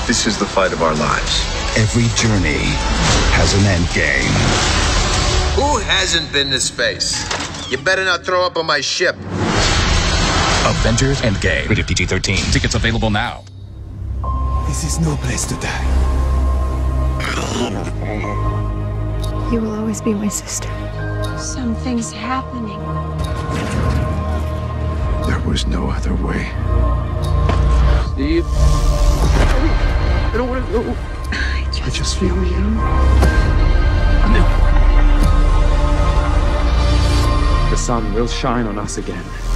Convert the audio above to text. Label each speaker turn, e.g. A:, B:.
A: This is the fight of our lives.
B: Every journey has an end game.
C: Who hasn't been to space? You better not throw up on my ship.
D: Avengers Endgame. Rated PG-13. Tickets available now.
E: This is no place to die.
F: You will always be my sister.
G: Something's happening.
E: There was no other way.
H: Steve? I don't want to go.
E: I just feel you. The sun will shine on us again.